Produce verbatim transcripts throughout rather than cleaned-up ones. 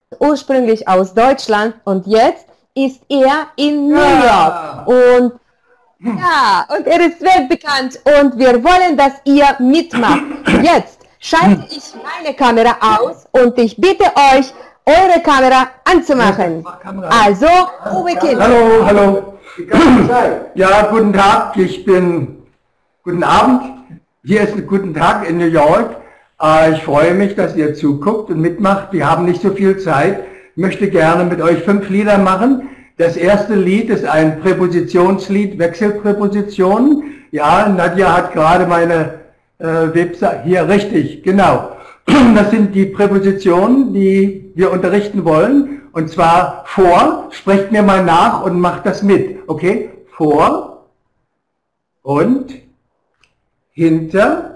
ursprünglich aus Deutschland und jetzt ist er in New York. Und ja, und er ist weltbekannt und wir wollen, dass ihr mitmacht. Jetzt schalte ich meine Kamera aus und ich bitte euch, eure Kamera anzumachen. Also, Uwe Kiel. Hallo, hallo. Ja, guten Tag, ich bin, guten Abend. Hier ist ein guten Tag in New York. Ich freue mich, dass ihr zuguckt und mitmacht. Wir haben nicht so viel Zeit. Ich möchte gerne mit euch fünf Lieder machen. Das erste Lied ist ein Präpositionslied, Wechselpräpositionen. Ja, Nadja hat gerade meine äh, Website, hier richtig, genau. Das sind die Präpositionen, die wir unterrichten wollen. Und zwar vor, sprecht mir mal nach und macht das mit. Okay? Vor und hinter,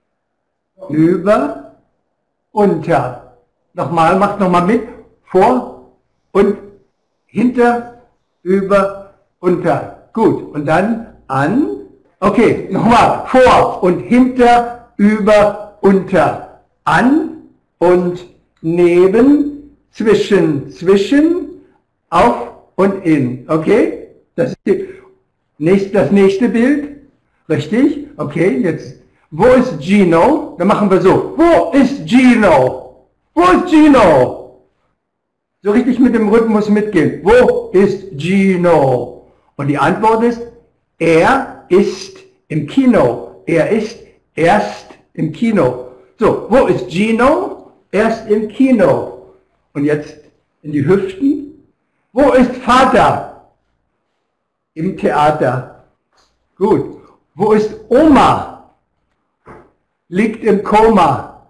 über, unter. Nochmal, macht nochmal mit. Vor und hinter, über, unter. Gut. Und dann an. Okay, nochmal. Vor und hinter, über, unter. An und neben, zwischen, zwischen, auf und in. Okay? Das ist nächste, das nächste Bild. Richtig? Okay, jetzt. Wo ist Gino? Dann machen wir so. Wo ist Gino? Wo ist Gino? So richtig mit dem Rhythmus mitgehen. Wo ist Gino? Und die Antwort ist, er ist im Kino. Er ist erst im Kino. So, wo ist Gino? Erst im Kino. Und jetzt in die Hüften. Wo ist Vater? Im Theater. Gut. Wo ist Oma? Liegt im Koma.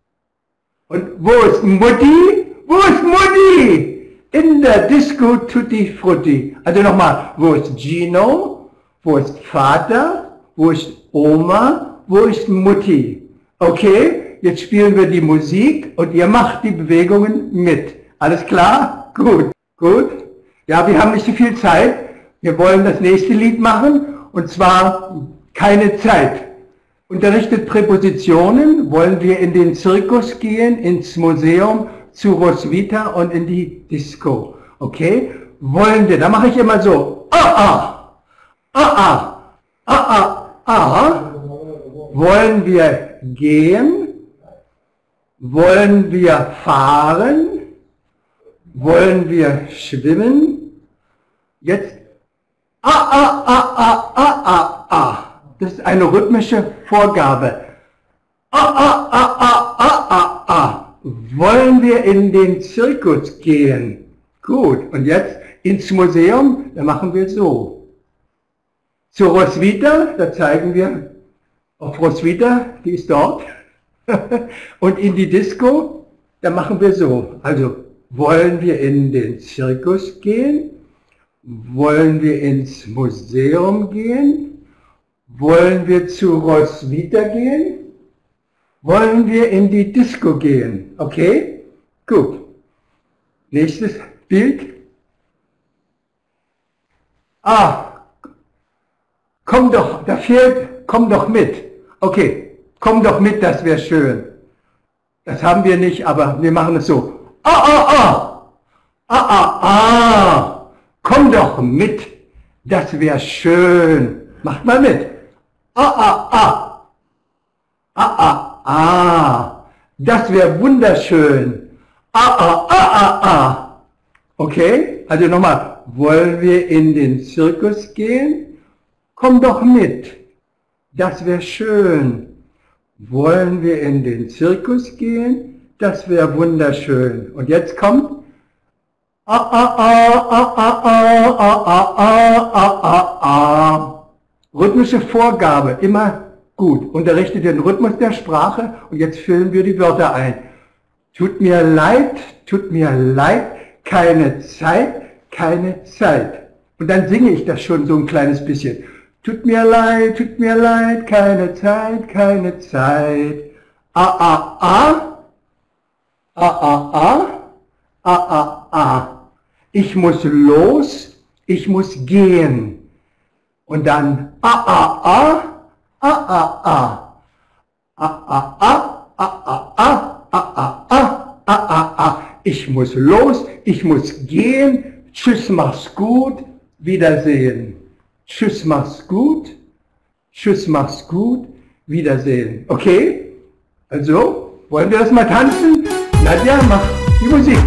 Und wo ist Mutti? Wo ist Mutti? In der Disco Tutti Frutti. Also nochmal, wo ist Gino? Wo ist Vater? Wo ist Oma? Wo ist Mutti? Okay, jetzt spielen wir die Musik und ihr macht die Bewegungen mit. Alles klar? Gut, gut. Ja, wir haben nicht so viel Zeit. Wir wollen das nächste Lied machen und zwar keine Zeit. Unterrichtet Präpositionen, wollen wir in den Zirkus gehen, ins Museum, zu Roswitha und in die Disco. Okay? Wollen wir, da mache ich immer so. Ah, ah, ah, ah, ah, ah, ah. Wollen wir gehen? Wollen wir fahren? Wollen wir schwimmen? Jetzt. Ah, ah, ah, ah, ah, ah, ah. Das ist eine rhythmische Vorgabe. Ah, ah, ah, ah, ah, ah, ah. Wollen wir in den Zirkus gehen? Gut. Und jetzt ins Museum, da machen wir so. Zu Roswitha, da zeigen wir auf Roswitha, die ist dort. Und in die Disco, da machen wir so. Also, wollen wir in den Zirkus gehen? Wollen wir ins Museum gehen? Wollen wir zu Roswitha gehen? Wollen wir in die Disco gehen? Okay? Gut. Nächstes Bild. Ah, komm doch, da fehlt, komm doch mit. Okay, komm doch mit, das wäre schön. Das haben wir nicht, aber wir machen es so. Ah, ah, ah, ah, ah, ah, komm doch mit, das wäre schön. Macht mal mit. Ah, ah, ah. Ah, ah, ah. Das wäre wunderschön. Ah, ah, ah, ah, ah. Okay? Also nochmal. Wollen wir in den Zirkus gehen? Komm doch mit. Das wäre schön. Wollen wir in den Zirkus gehen? Das wäre wunderschön. Und jetzt kommt. Ah, ah, ah, ah, ah, ah, ah, ah, ah, ah, ah, ah. Rhythmische Vorgabe, immer gut. Unterrichte den Rhythmus der Sprache und jetzt füllen wir die Wörter ein. Tut mir leid, tut mir leid, keine Zeit, keine Zeit. Und dann singe ich das schon so ein kleines bisschen. Tut mir leid, tut mir leid, keine Zeit, keine Zeit. Ah, ah, ah. Ah, ah, ah. Ah, ah, ah. Ich muss los, ich muss gehen. Und dann ah, ah, ah, ah, ah, ah. Ah, ah, ah, ah, ah, ah, ah, ah, ah, ah, ah, ah. ich muss los, ich muss gehen. Tschüss, mach's gut, Wiedersehen. Tschüss, mach's gut. Tschüss, mach's gut, Wiedersehen. Okay? Also, wollen wir das mal tanzen? Nadja, mach die Musik.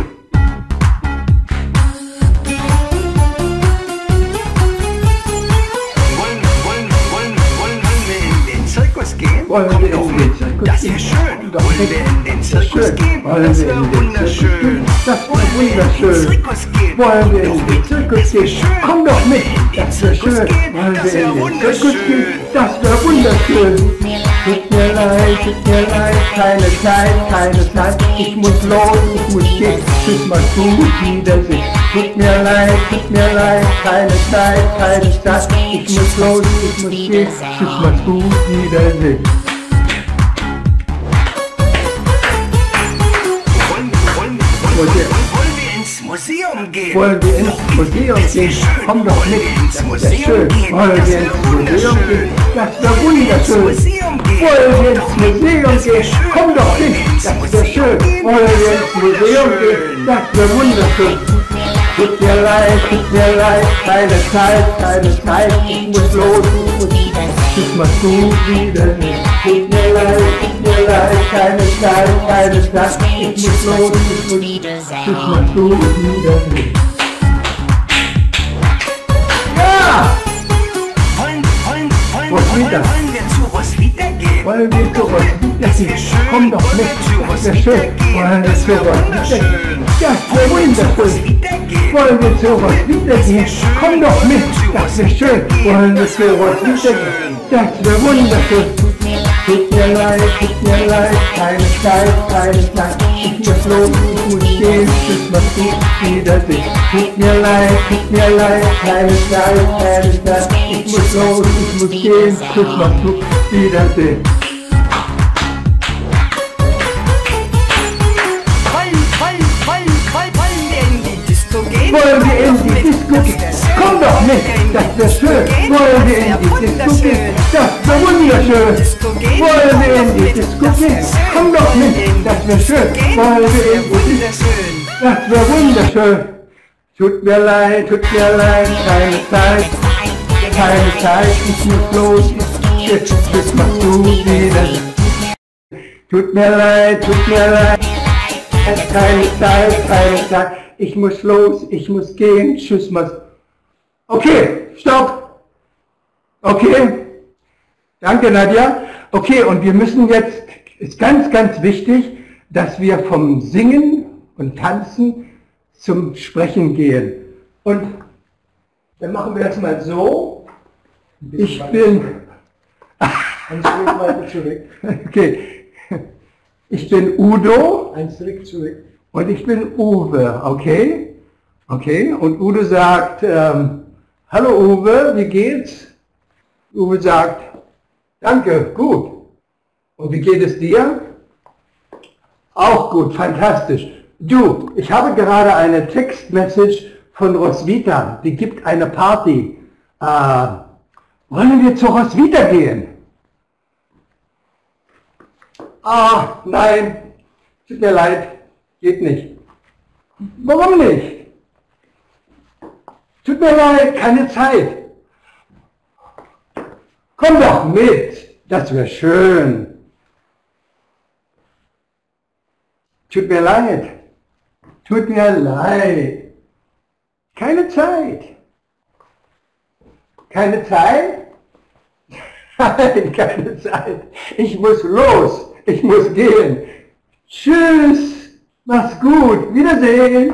Wollen wir in den Zirkus Das gehen? ist schön. Wollen wir in den Zirkus Schön. gehen? Wollen Das wir wäre in den wunderschön. Das Wollen wäre wir in den wunderschön. Zirkus gehen? Wollen wir in Doch den bitte, Zirkus das wär gehen? schön. Komm doch mit, Wollen wir in den das wäre Zirkus schön. gehen? Wollen Das wir wär in den Zirkus wunderschön. gehen? Das wäre wunderschön. Tut mir leid, tut mir leid, keine Zeit, keine Zeit. Ich muss los, ich muss gehen. Tschüss, mach's gut, Wiedersehen. Tut mir leid, tut mir leid, keine Zeit, keine Zeit. Ich muss los, ich muss gehen. Tschüss, mach's gut, Wiedersehen. Wollen wir ins Museum gehen? Wollen wir ins Museum gehen? Komm doch mit, das wäre schön. Wollen wir ins Museum gehen? Das wäre wunderschön. Wollen wir ins Museum gehen? Komm doch mit, das wäre schön. Wollen wir ins Museum gehen? Das wäre wunderschön. Tut mir leid, tut mir leid, keine Zeit, keine Zeit, ich muss los, ich muss Tschüss, mach's gut, Wiedersehen. Tut mir leid, tut mir leid, keine Zeit, keine Zeit, ich muss los, ich muss Tschüss, mach's gut, Wiedersehen. Ja! Wollen, wollen, wollen, Roswitha. wollen wir zu Roswitha gehen? Wollen wir zu Roswitha gehen? Komm doch mit, das wäre schön. Wollen wir zu Roswitha gehen? Das wäre wunderschön. Wollen wir zu Roswitha gehen? Komm doch mit, das wäre schön. Wollen wir zu Roswitha gehen? Das wäre wunderschön. Tut mir leid, tut mir leid, keine Zeit, keine Zeit. Ich muss los, ich muss gehen, tschüss, mach's gut, Wiedersehen. Tut mir leid, tut mir leid, keine Zeit, keine Zeit. Ich muss los, ich muss gehen, tschüss, mach's gut, Wiedersehen. Wollen wir in die Disco gehen? Komm doch mit, das wäre schön. Wollen wir in die Disco gehen? Das wäre wunderschön. Wollen wir in die Disco gehen? Komm doch mit, das wäre schön. Wollen wir in die Disco gehen? Das wäre wunderschön. Tut mir leid, tut mir leid, keine Zeit, keine Zeit, ich muss los. Jetzt, jetzt machst du wieder. Tut mir leid, tut mir leid, keine Zeit, keine Zeit. Ich muss los, ich muss gehen, tschüss, mach's. Okay, stopp. Okay, danke Nadja. Okay, und wir müssen jetzt, ist ganz, ganz wichtig, dass wir vom Singen und Tanzen zum Sprechen gehen. Und dann machen wir das mal so. Ich bin... Ein Schritt weiter zurück. Okay, ich bin Udo. Ein Schritt zurück. Und ich bin Uwe, okay? Okay, und Udo sagt, ähm, hallo Uwe, wie geht's? Uwe sagt, danke, gut. Und wie geht es dir? Auch gut, fantastisch. Du, ich habe gerade eine Textmessage von Roswitha, die gibt eine Party. Äh, wollen wir zu Roswitha gehen? Ah, nein, tut mir leid. Geht nicht. Warum nicht? Tut mir leid, keine Zeit. Komm doch mit, das wäre schön. Tut mir leid. Tut mir leid. Keine Zeit. Keine Zeit? Nein, keine Zeit. Ich muss los. Ich muss gehen. Tschüss. Mach's gut, Wiedersehen.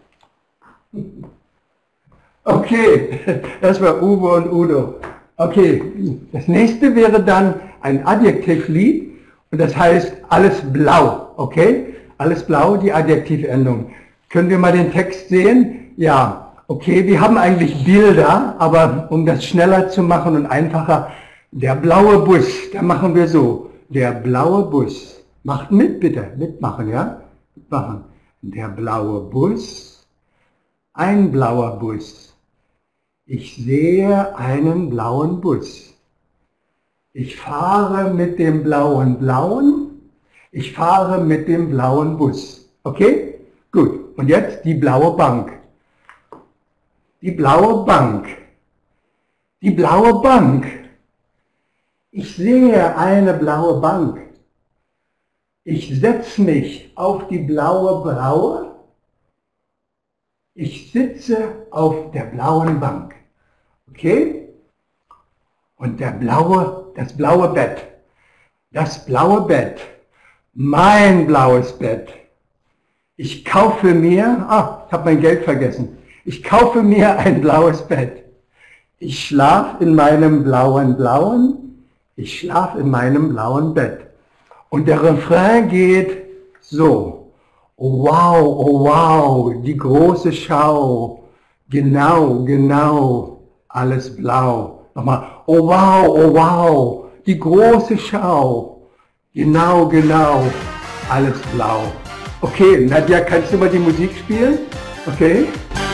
Okay, das war Uwe und Udo. Okay, das nächste wäre dann ein Adjektivlied und das heißt alles blau, okay? Alles blau, die Adjektivendung. Können wir mal den Text sehen? Ja, okay, wir haben eigentlich Bilder, aber um das schneller zu machen und einfacher, der blaue Bus, da machen wir so, der blaue Bus. Macht mit bitte, mitmachen, ja? Machen. Der blaue Bus, ein blauer Bus. Ich sehe einen blauen Bus. Ich fahre mit dem blauen Blauen. Ich fahre mit dem blauen Bus. Okay? Gut. und jetzt die blaue Bank. Die blaue Bank. Die blaue Bank. Ich sehe eine blaue Bank. Ich setze mich auf die blaue Braue. Ich sitze auf der blauen Bank. Okay? Und der blaue, das blaue Bett. Das blaue Bett. Mein blaues Bett. Ich kaufe mir, ah, ich habe mein Geld vergessen. Ich kaufe mir ein blaues Bett. Ich schlafe in meinem blauen Blauen. Ich schlafe in meinem blauen Bett. Und der Refrain geht so. Oh wow, oh wow, die große Schau. Genau, genau, alles blau. Nochmal. Oh wow, oh wow, die große Schau. Genau, genau, alles blau. Okay, Nadja, kannst du mal die Musik spielen? Okay.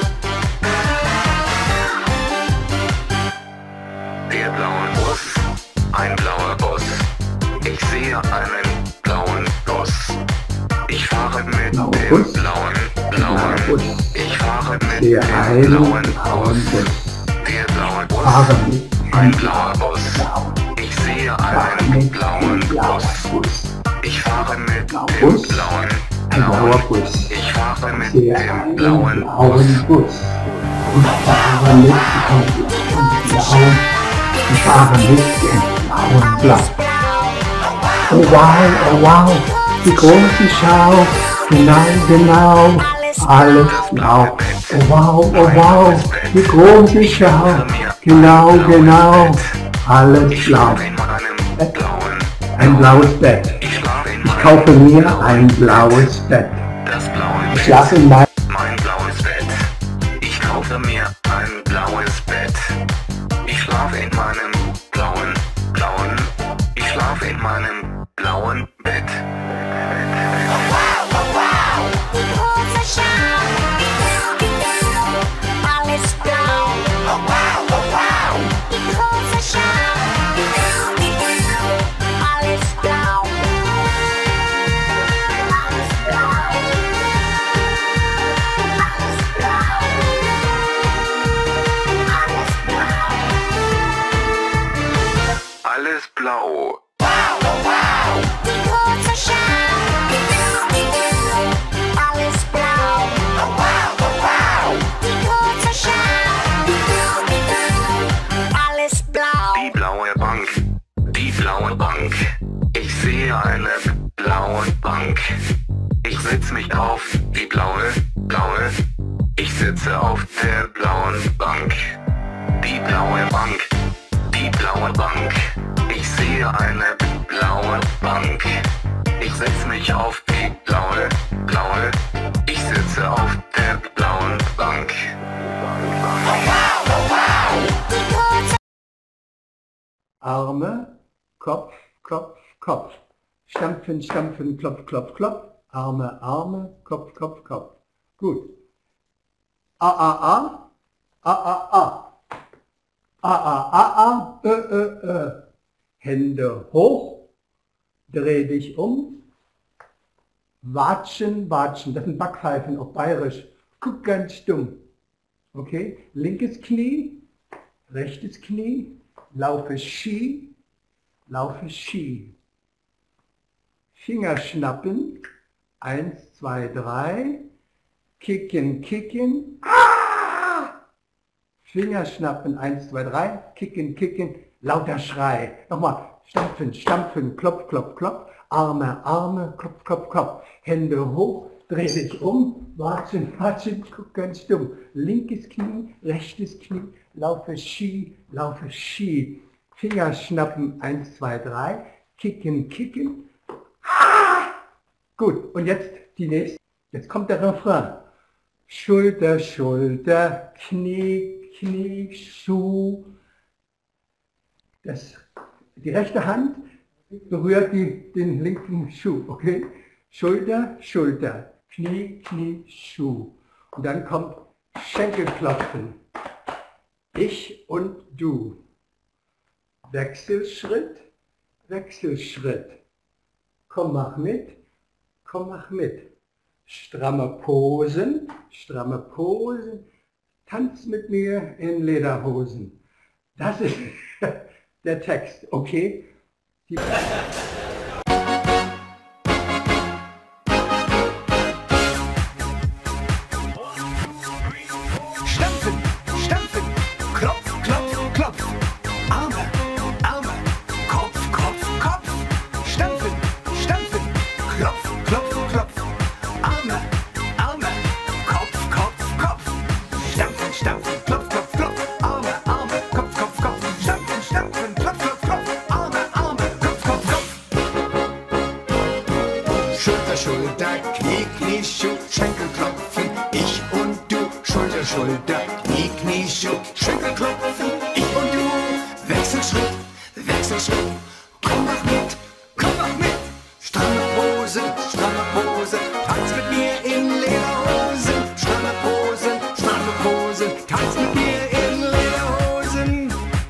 Der blaue Bus, ein blauer Bus. Ich sehe einen blauen Bus. Ich fahre mit Blauer dem Bus. blauen, blauen. Bus. Ich fahre mit Der dem einen blauen blauen Bus. Bus. Der blaue Bus, Fahre mit ein blauer Bus. Ich sehe einen blauen Bus. Bus. Ich fahre mit dem Bus. blauen, Ein blauer blauen. Bus. Ich fahre mit Der dem einen blauen blauen Bus. Bus. Ich fahre mit dem blauen. Ich fahre mit dem blauen Blau. Oh wow, oh wow, die große Schau. Genau, genau, alles blau. Oh wow, oh wow, die große Schau. Genau, genau, alles blau. In meinem blauen, Ein blaues Bett. ich schlafe in Ich kaufe mir ein blaues Bett. das blaue Ich Bett. schlafe in meinem Mein blaues Bett. Ich kaufe mir ein blaues Bett. Ich schlafe in meinem blauen, blauen. Ich schlafe in meinem blauen Bett. Alles blau. Die blaue Bank. Die blaue Bank. Ich sehe eine blaue Bank. Ich setze mich auf die blaue, blaue. Ich sitze auf der blauen Bank. Die blaue Bank. Die blaue Bank. Ich sehe eine blaue Bank. Ich setze mich auf die blaue, blaue. Ich sitze auf der blauen Bank. Arme, Kopf, Kopf, Kopf. Stampfen, stampfen, klopf, klopf, klopf. Arme, Arme, Kopf, Kopf, Kopf. Gut. A, A, A. A, A, A. A, A, A, A. Ö, Ö, Ö. Hände hoch. Dreh dich um. Watschen, watschen. Das sind Backpfeifen auf Bayerisch. Guck ganz stumm. Okay. Linkes Knie. Rechtes Knie. Laufe Ski, laufe Ski. Finger schnappen, eins, zwei, drei. Kicken, kicken. Ah! Finger schnappen, eins, zwei, drei. Kicken, kicken. Lauter Schrei. Nochmal, stampfen, stampfen, klopf, klopf, klopf. Arme, Arme, Kopf, Kopf, Kopf. Hände hoch, dreh dich um. Watschen, watschen, guck ganz stumm. Linkes Knie, rechtes Knie. Laufe Ski, laufe Ski. Finger schnappen, eins, zwei, drei. Kicken, kicken. Ah! Gut, und jetzt die nächste. Jetzt kommt der Refrain. Schulter, Schulter, Knie, Knie, Schuh. Das, die rechte Hand berührt die, den linken Schuh, okay? Schulter, Schulter, Knie, Knie, Schuh. Und dann kommt Schenkelklopfen. Ich und du. Wechselschritt, Wechselschritt. Komm, mach mit, komm, mach mit. stramme Posen, stramme Posen. Tanz mit mir in Lederhosen. Das ist der Text, okay? Die Stampfen, stampfen, klopf, klopf, klopf. Arme, Arme, Kopf, Kopf, Kopf. Stampfen, stampfen, klopf, klopf, klopf. Arme, Arme, Kopf, Kopf, Kopf. Stampfen, stampfen, klopf, klopf, klopf. Arme, Arme, Kopf, Kopf, Kopf. Stampfen, stampfen, klopf, klopf, klopf. Arme, Arme, Kopf, Kopf, Kopf. Schulter, Schulter, Knie, Knie, Schuh, Schenkel klopfen. Ich und du. Schulter, Schulter, Knie, Knie, Schuh, Schenkel klopfen. Ich und du. Wechselschritt, Wechselschritt. Komm mach mit, komm mach mit. Stramme Pose, stramme Pose. Tanz mit mir in Lederhosen. Stramme Pose, stramme Pose. Tanz mit mir in Lederhosen.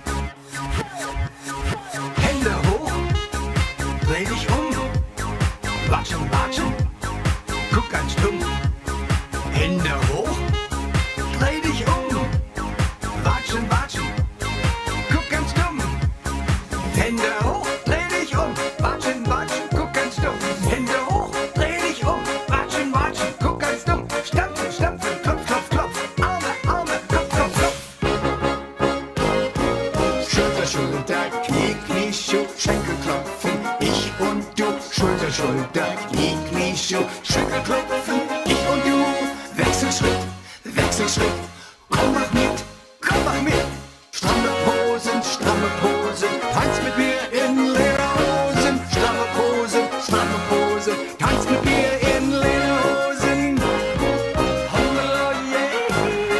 Hände hoch, dreh dich um. Watschen, watschen, guck ganz stumm. Hände hoch, dreh dich um. Watschen, watschen, guck ganz dumm. Hände hoch, dreh dich um. Watschen, watschen, guck ganz dumm. Hände hoch, dreh dich um. Watschen, watschen, guck ganz dumm. Stampfen, stampfen, klopf, klopf, klopf. Arme, Arme, Kopf, Kopf, Kopf. Schulter, Schulter, Knie, Knie, Schuh, Schenkel klopfen. Ich und du. Schulter, Schulter, Knie, Knie, Schuh, Schenkel klopfen. Ich und du. Wechselschritt, Wechselschritt. Komm mach mit, komm mach mit. Stramme Posen, stramme Posen. Tanz mit mir in Lederhosen. Stramme Posen, stramme Posen. Tanz mit mir in Lederhosen. Holla, yeah.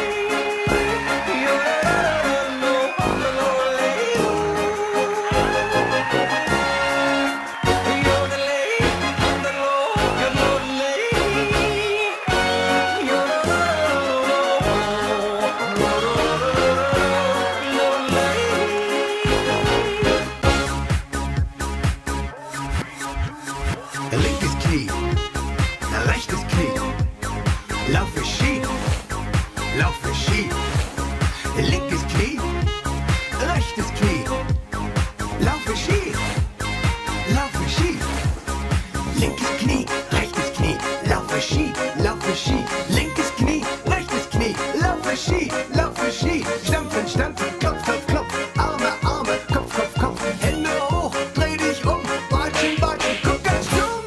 Linkes Knie, rechtes Knie. Laufe schief, laufe schief. Linkes Knie, rechtes Knie. Laufe schief, laufe schief. Linkes Knie, rechtes Knie. Laufe schief, laufe schief. Linkes Knie, rechtes Knie. Laufe schief, laufe schief. Stampfen, stampfen, klopf, klopf, klopf. Arme, Arme, Kopf, Kopf, Kopf. Hände hoch, dreh dich um. Watschen, watschen, guck ganz dumm.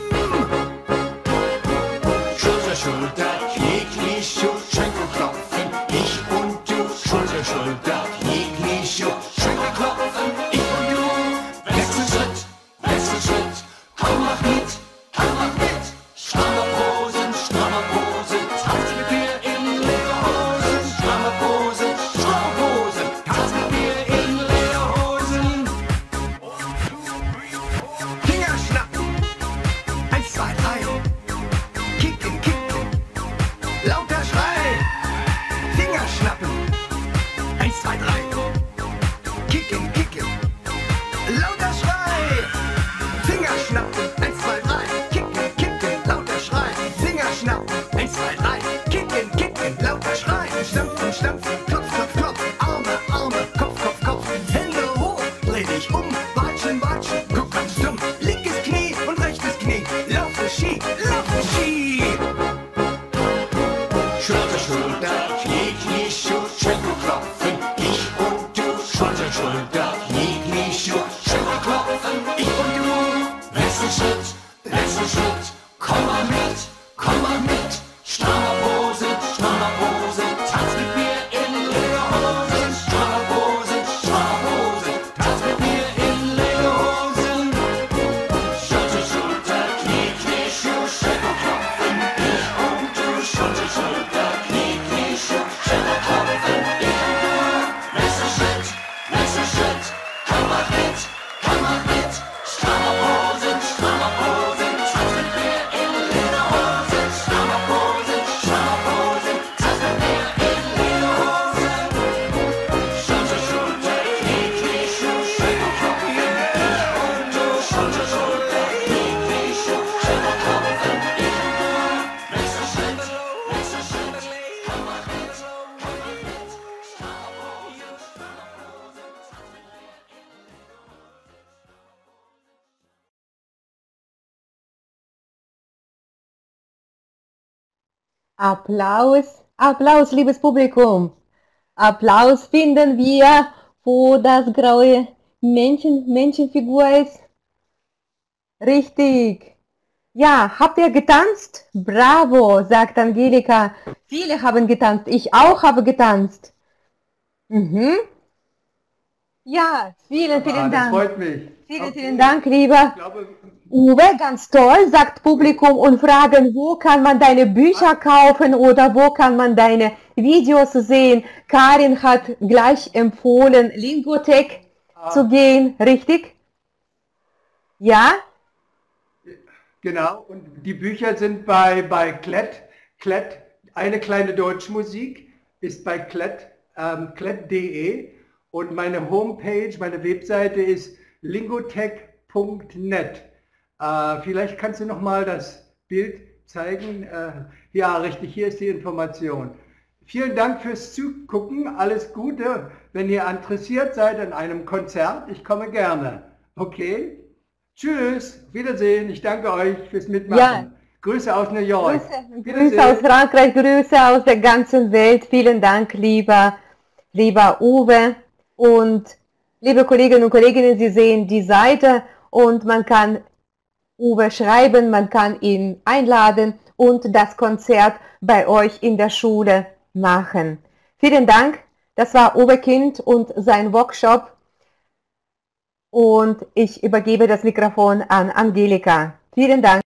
Schulter, Schulter, Knie, Knie, Schuh, Schenkel klopfen. Ich und du. Schulter, Schulter, Knie, Knie, Schuh, Schenkel klopfen. Ich und du. Wechselschritt, Wechselschritt. Komm mach mit, komm mach mit. Stramme Posen, stramme Posen. Tanz mit mir in Lederhosen. Stramme Posen, stramme Posen. Tanz mit mir in Lederhosen. Finger schnappen. Eins, zwei, drei. Kicken, kicken. Lauter Schrei. Finger schnappen. Eins, zwei, drei. Kicken, kicken. Lauter Schrei. Finger schnappen. Eins, zwei, drei. Kicken, kicken. Lauter Schrei. Finger schnappen. Eins, zwei, drei. Kicken, kicken. Lauter Schrei. Stampfen, stampfen. Klopf, klopf, klopf. Arme, Arme. Kopf, Kopf, Kopf. Hände hoch. Dreh dich um. Watschen, watschen. Guck ganz dumm. Linkes Knie und rechtes Knie. Laufe schief, laufe schief. Schulter, Schulter, Knie, Knie, Schuh, Schenkel klopfen. Ich und du. Schulter, Schulter, Knie, Knie, Schuh, Schenkel klopfen. Ich und du. Wechselschritt, Wechselschritt. Komm mal mit, komm mal mit. Stramme Pose, stramme Pose. Tanz mit mir in Lederhosen. Stramme Pose, stramme Pose. Tanz mit mir in Lederhosen. Schulter, Schulter, Knie, Knie, Schuh, Schenkel klopfen. Ich und du. Schulter, Schulter, Knie, Knie, Schuh, Schenkel klopfen. Applaus, Applaus, liebes Publikum. Applaus finden wir, wo das graue Männchen, Menschenfigur ist. Richtig. Ja, habt ihr getanzt? Bravo, sagt Angelika. Viele haben getanzt. Ich auch habe getanzt. Mhm. Ja, vielen, vielen Ah, das Dank. freut mich. Vielen, Okay. vielen Dank, lieber Ich glaube, Uwe. Ganz toll, sagt Publikum und fragen, wo kann man deine Bücher kaufen oder wo kann man deine Videos sehen. Karin hat gleich empfohlen, Lingotech Ah. zu gehen, richtig? Ja? genau, und die Bücher sind bei, bei Klett. Klett, eine kleine Deutschmusik ist bei Klett, ähm, klett punkt de und meine Homepage, meine Webseite ist lingotech punkt net. Äh, vielleicht kannst du noch mal das Bild zeigen. Äh, ja, richtig, hier ist die Information. Vielen Dank fürs Zugucken, alles Gute. Wenn ihr interessiert seid an einem Konzert, ich komme gerne. Okay? Tschüss, Wiedersehen, ich danke euch fürs Mitmachen. Ja. Grüße aus New York. Grüße, Grüße aus Frankreich, Grüße aus der ganzen Welt. Vielen Dank, lieber, lieber Uwe. Und liebe Kolleginnen und Kollegen, Sie sehen die Seite und man kann Uwe schreiben, man kann ihn einladen und das Konzert bei euch in der Schule machen. Vielen Dank, das war Uwe Kind und sein Workshop und ich übergebe das Mikrofon an Angelika. Vielen Dank.